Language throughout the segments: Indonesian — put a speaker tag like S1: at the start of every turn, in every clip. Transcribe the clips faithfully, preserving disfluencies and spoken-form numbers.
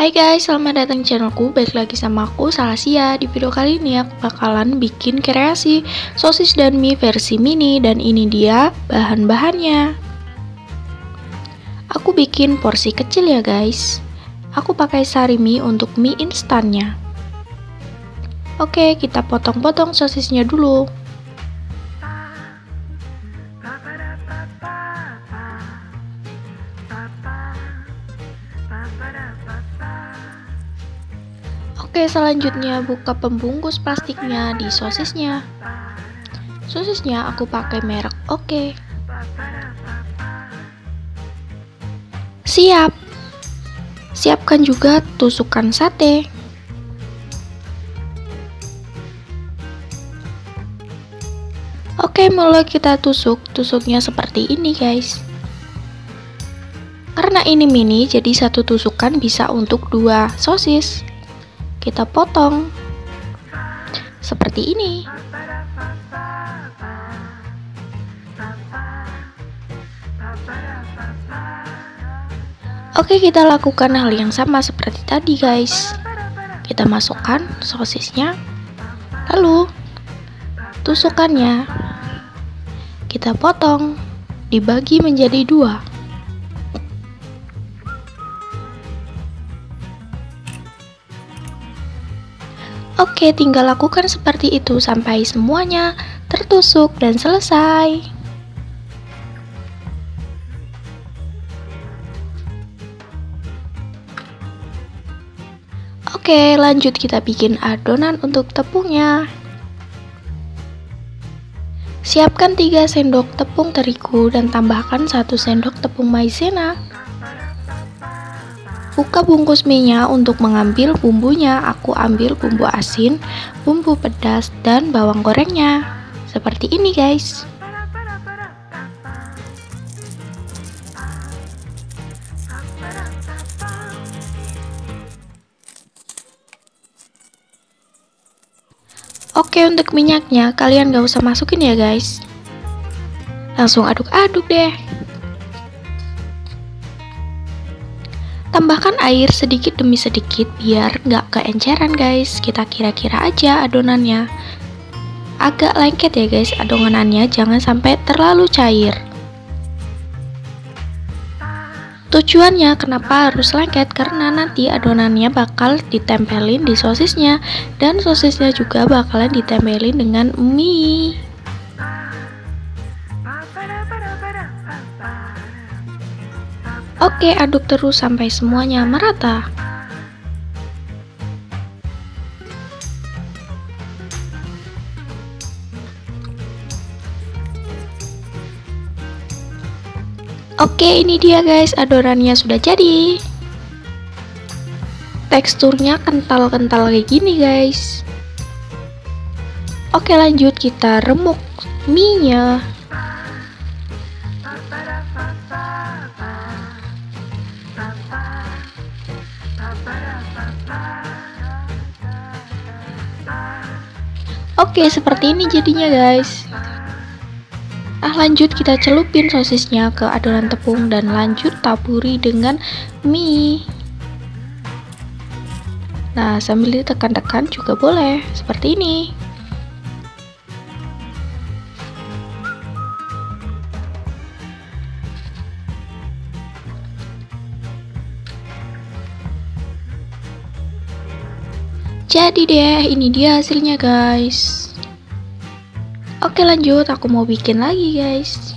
S1: Hai guys, selamat datang di channelku. Balik lagi sama aku, Salasia. Di video kali ini aku bakalan bikin kreasi sosis dan mie versi mini. Dan ini dia bahan-bahannya. Aku bikin porsi kecil ya guys. Aku pakai sari mie untuk mie instannya. Oke, kita potong-potong sosisnya dulu. Oke, selanjutnya buka pembungkus plastiknya di sosisnya. Sosisnya aku pakai merek Oke. Siap. Siapkan juga tusukan sate. Oke, mulai kita tusuk. Tusuknya seperti ini guys. Karena ini mini, jadi satu tusukan bisa untuk dua sosis. Kita potong seperti ini. Oke, kita lakukan hal yang sama seperti tadi guys. Kita masukkan sosisnya, lalu tusukannya kita potong, dibagi menjadi dua. Oke, tinggal lakukan seperti itu sampai semuanya tertusuk dan selesai. Oke, lanjut kita bikin adonan untuk tepungnya. Siapkan tiga sendok tepung terigu dan tambahkan satu sendok tepung maizena. Buka bungkus mie-nya untuk mengambil bumbunya. Aku ambil bumbu asin, bumbu pedas, dan bawang gorengnya. Seperti ini guys. Oke, untuk minyaknya kalian gak usah masukin ya guys. Langsung aduk-aduk deh. Tambahkan air sedikit demi sedikit biar nggak keenceran guys. Kita kira-kira aja adonannya. Agak lengket ya guys adonannya, jangan sampai terlalu cair. Tujuannya kenapa harus lengket? Karena nanti adonannya bakal ditempelin di sosisnya. Dan sosisnya juga bakalan ditempelin dengan mie. Oke, aduk terus sampai semuanya merata. Oke, ini dia guys, adonannya sudah jadi. Teksturnya kental-kental kayak gini guys. Oke, lanjut kita remuk mie-nya. Oke, seperti ini jadinya guys. Ah, lanjut kita celupin sosisnya ke adonan tepung dan lanjut taburi dengan mie. Nah, sambil ditekan-tekan juga boleh, seperti ini. Jadi deh, ini dia hasilnya guys. Oke, lanjut, aku mau bikin lagi guys.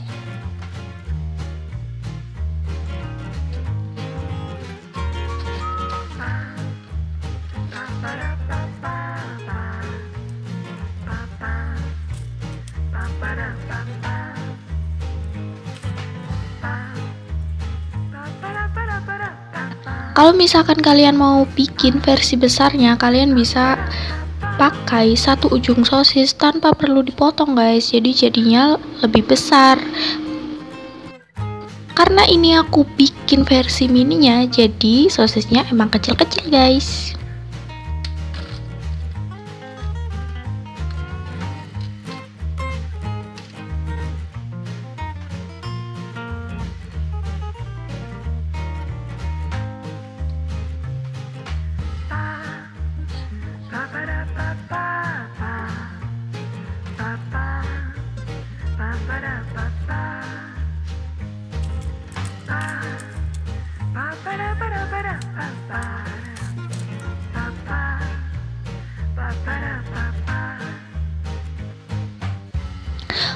S1: Kalau misalkan kalian mau bikin versi besarnya, kalian bisa pakai satu ujung sosis tanpa perlu dipotong guys. Jadi jadinya lebih besar. Karena ini aku bikin versi mininya, jadi sosisnya emang kecil-kecil guys.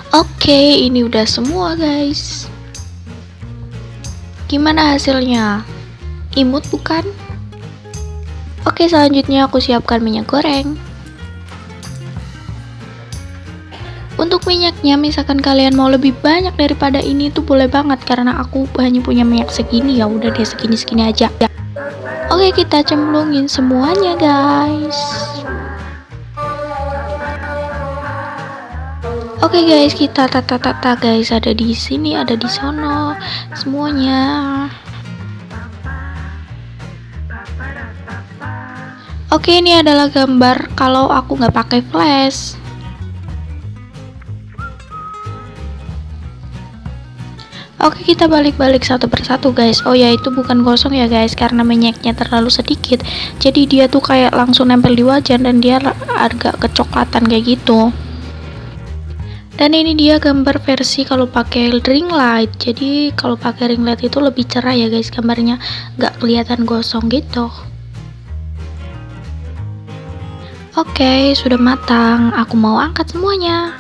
S1: Oke, ini udah semua guys. Gimana hasilnya? Imut bukan? Oke, selanjutnya aku siapkan minyak goreng. Untuk minyaknya, misalkan kalian mau lebih banyak daripada ini tuh boleh banget, karena aku hanya punya minyak segini, ya udah deh segini-segini aja. Oke, kita cemplungin semuanya guys. Oke guys, kita tata-tata guys, ada di sini, ada di sono, semuanya. Oke, ini adalah gambar kalau aku nggak pakai flash. Oke, kita balik-balik satu persatu guys. Oh ya, itu bukan gosong ya guys, karena minyaknya terlalu sedikit. Jadi dia tuh kayak langsung nempel di wajan dan dia agak kecoklatan kayak gitu. Dan ini dia gambar versi kalau pakai ring light. Jadi kalau pakai ring light itu lebih cerah ya guys, gambarnya nggak kelihatan gosong gitu. Oke, sudah matang. Aku mau angkat semuanya.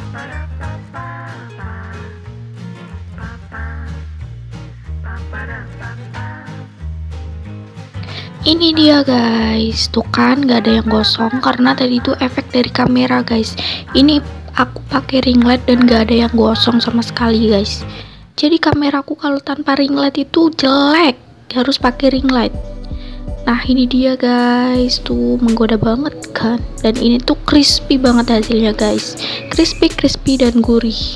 S1: Ini dia guys, tuh kan nggak ada yang gosong karena tadi itu efek dari kamera guys. Ini aku pakai ring light dan nggak ada yang gosong sama sekali guys. Jadi kameraku kalau tanpa ring light itu jelek, harus pakai ring light. Nah ini dia guys, tuh menggoda banget kan, dan ini tuh crispy banget hasilnya guys, crispy crispy dan gurih.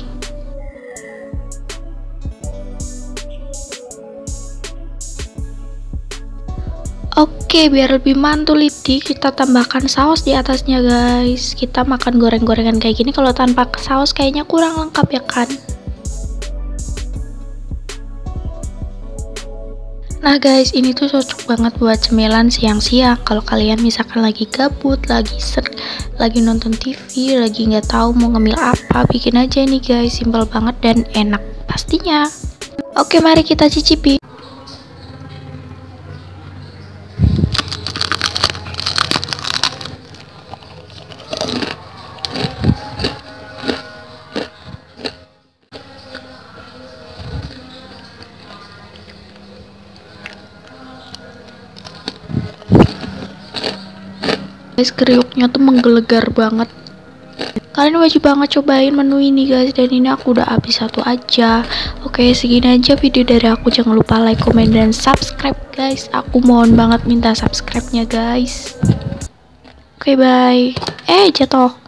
S1: Oke, biar lebih mantul lidi, kita tambahkan saus di atasnya guys. Kita makan goreng-gorengan kayak gini kalau tanpa saus kayaknya kurang lengkap ya kan. Nah guys, ini tuh cocok banget buat cemilan siang-siang. Kalau kalian misalkan lagi gabut, lagi ser, lagi nonton T V, lagi nggak tahu mau ngemil apa, bikin aja ini guys, simpel banget dan enak pastinya. Oke, mari kita cicipi. Guys, kriuknya tuh menggelegar banget. Kalian wajib banget cobain menu ini guys, dan ini aku udah habis satu aja. Oke, segini aja video dari aku. Jangan lupa like, komen, dan subscribe guys. Aku mohon banget minta subscribe-nya guys. Oke, bye. Eh, jatuh.